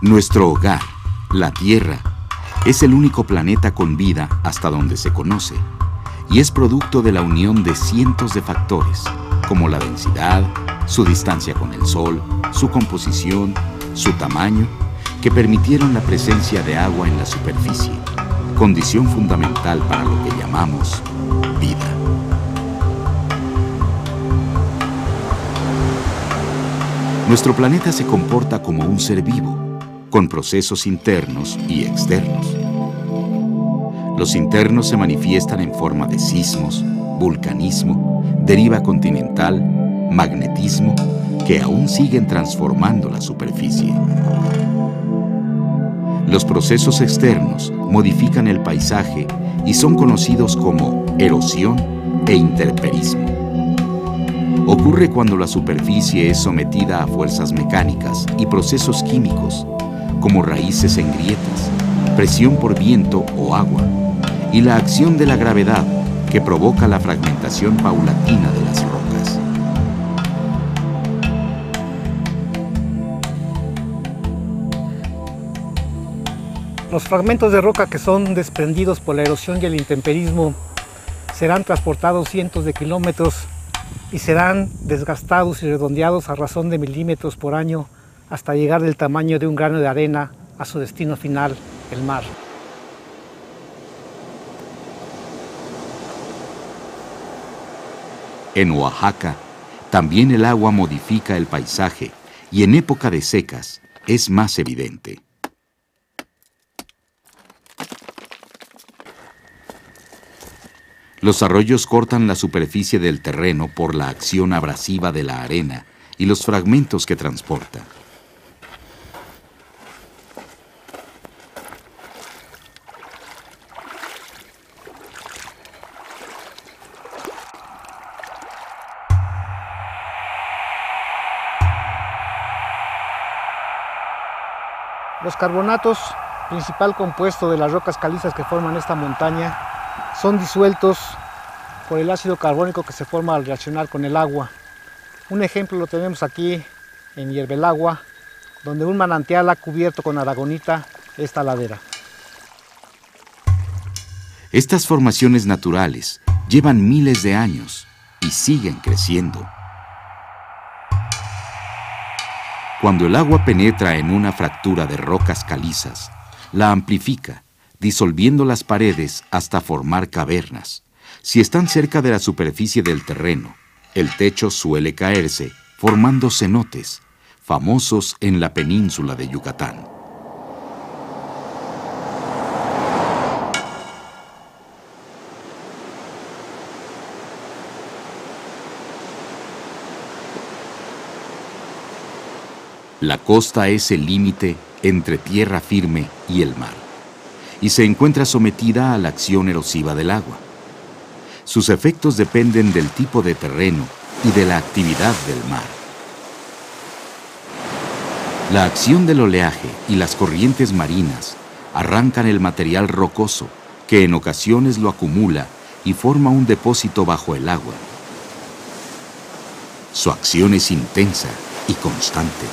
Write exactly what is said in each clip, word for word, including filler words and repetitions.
Nuestro hogar, la Tierra, es el único planeta con vida hasta donde se conoce y es producto de la unión de cientos de factores, como la densidad, su distancia con el Sol, su composición, su tamaño, que permitieron la presencia de agua en la superficie, condición fundamental para lo que llamamos vida. Nuestro planeta se comporta como un ser vivo, con procesos internos y externos. Los internos se manifiestan en forma de sismos, vulcanismo, deriva continental, magnetismo, que aún siguen transformando la superficie. Los procesos externos modifican el paisaje y son conocidos como erosión e intemperismo. Ocurre cuando la superficie es sometida a fuerzas mecánicas y procesos químicos, como raíces en grietas, presión por viento o agua, y la acción de la gravedad que provoca la fragmentación paulatina de las rocas. Los fragmentos de roca que son desprendidos por la erosión y el intemperismo serán transportados cientos de kilómetros y serán desgastados y redondeados a razón de milímetros por año hasta llegar del tamaño de un grano de arena a su destino final, el mar. En Oaxaca, también el agua modifica el paisaje y en época de secas es más evidente. Los arroyos cortan la superficie del terreno por la acción abrasiva de la arena y los fragmentos que transporta. Los carbonatos, principal compuesto de las rocas calizas que forman esta montaña, son disueltos por el ácido carbónico que se forma al reaccionar con el agua. Un ejemplo lo tenemos aquí en Hierbelagua, donde un manantial ha cubierto con aragonita esta ladera. Estas formaciones naturales llevan miles de años y siguen creciendo. Cuando el agua penetra en una fractura de rocas calizas, la amplifica, disolviendo las paredes hasta formar cavernas. Si están cerca de la superficie del terreno, el techo suele caerse, formando cenotes, famosos en la península de Yucatán. La costa es el límite entre tierra firme y el mar, y se encuentra sometida a la acción erosiva del agua. Sus efectos dependen del tipo de terreno y de la actividad del mar. La acción del oleaje y las corrientes marinas arrancan el material rocoso, que en ocasiones lo acumula y forma un depósito bajo el agua. Su acción es intensa y constante.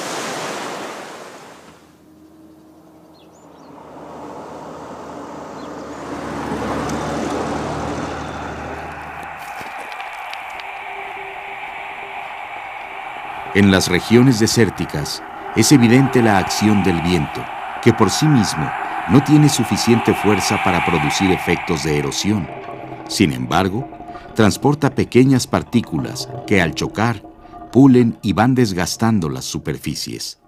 En las regiones desérticas es evidente la acción del viento, que por sí mismo no tiene suficiente fuerza para producir efectos de erosión. Sin embargo, transporta pequeñas partículas que al chocar pulen y van desgastando las superficies.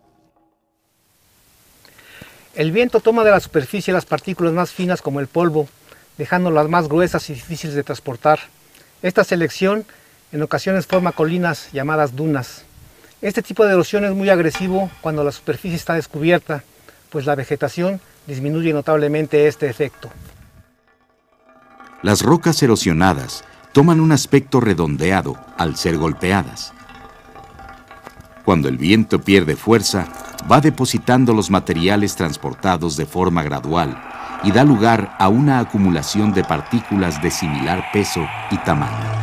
El viento toma de la superficie las partículas más finas como el polvo, dejándolas más gruesas y difíciles de transportar. Esta selección en ocasiones forma colinas llamadas dunas. Este tipo de erosión es muy agresivo cuando la superficie está descubierta, pues la vegetación disminuye notablemente este efecto. Las rocas erosionadas toman un aspecto redondeado al ser golpeadas. Cuando el viento pierde fuerza, va depositando los materiales transportados de forma gradual y da lugar a una acumulación de partículas de similar peso y tamaño.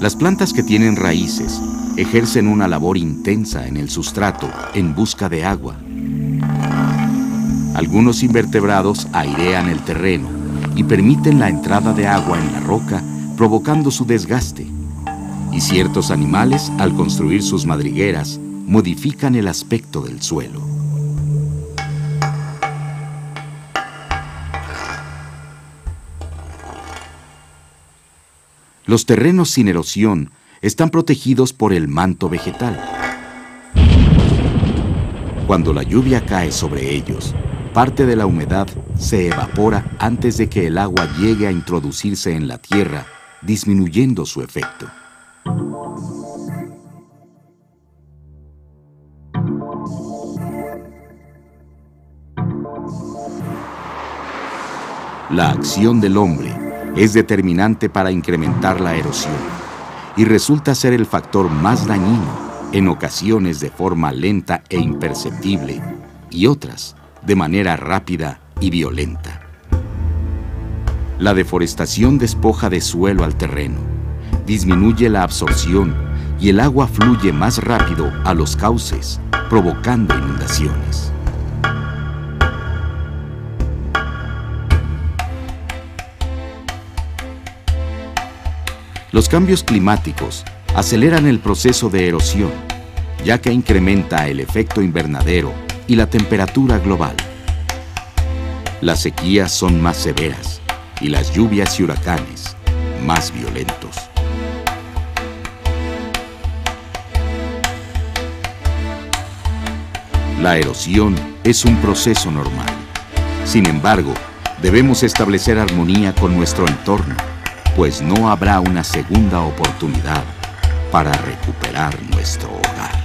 Las plantas que tienen raíces ejercen una labor intensa en el sustrato en busca de agua. Algunos invertebrados airean el terreno y permiten la entrada de agua en la roca, provocando su desgaste. Y ciertos animales, al construir sus madrigueras, modifican el aspecto del suelo. Los terrenos sin erosión están protegidos por el manto vegetal. Cuando la lluvia cae sobre ellos, parte de la humedad se evapora antes de que el agua llegue a introducirse en la tierra, disminuyendo su efecto. La acción del hombre es determinante para incrementar la erosión y resulta ser el factor más dañino, en ocasiones de forma lenta e imperceptible, y otras de manera rápida y violenta. La deforestación despoja de suelo al terreno, disminuye la absorción y el agua fluye más rápido a los cauces, provocando inundaciones. Los cambios climáticos aceleran el proceso de erosión, ya que incrementa el efecto invernadero y la temperatura global. Las sequías son más severas y las lluvias y huracanes más violentos. La erosión es un proceso normal. Sin embargo, debemos establecer armonía con nuestro entorno, pues no habrá una segunda oportunidad para recuperar nuestro hogar.